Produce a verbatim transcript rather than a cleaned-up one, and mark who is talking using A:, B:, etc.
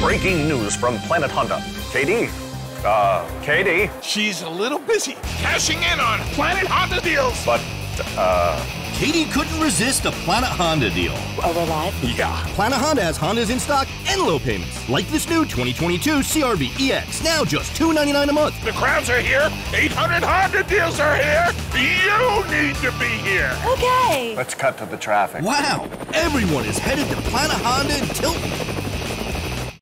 A: Breaking news from Planet Honda. Katie? Uh, Katie?
B: She's a little busy cashing in on Planet Honda deals.
A: But, uh...
C: Katie couldn't resist a Planet Honda deal.
D: Are we live?
B: Yeah.
C: Planet Honda has Hondas in stock and low payments. Like this new twenty twenty-two C R V E X, now just two hundred ninety-nine dollars a month.
B: The crowds are here. eight hundred Honda deals are here. You need to be here.
D: Okay.
A: Let's cut to the traffic.
C: Wow, everyone is headed to Planet Honda in Tilton.